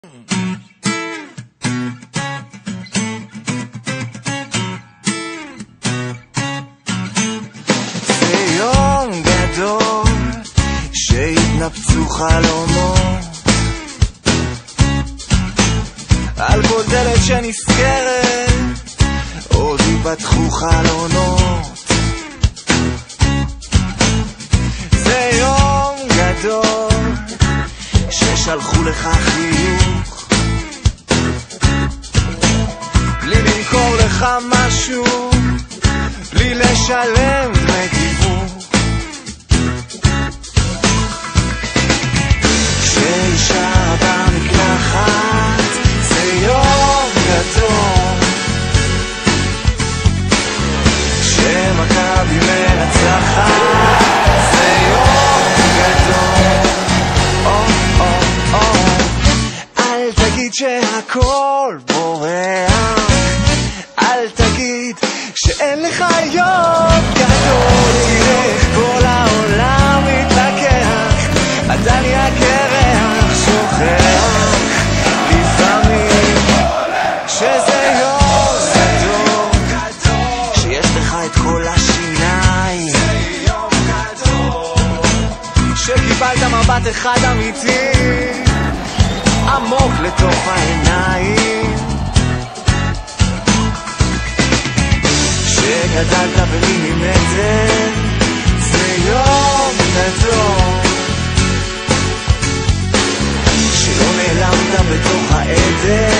זה יום גדול שהתנפצו חלומות על כל דלת שנסגרת עוד ייפתחו חלונות. זה יום גדול ששלחו לך חיוך בלי למכור לך משהו, בלי לשלם דמי תיווך. כשאישה במקלחת זה יום גדול, כשמכבי מנצחת זה יום גדול. אל תגיד שהכל בורח, אל תגיד שאין לך יום גדול. תראה כל העולם מתלקח, עדיין הקרח שוכח לפעמים שזה יום גדול, שיש לך את כל השיניים, שקיבלת מבט אחד אמיתי עמוק לתוך העיניים, שגדלת במילימטר. זה יום גדול שלא נעלמת בתוך העדר.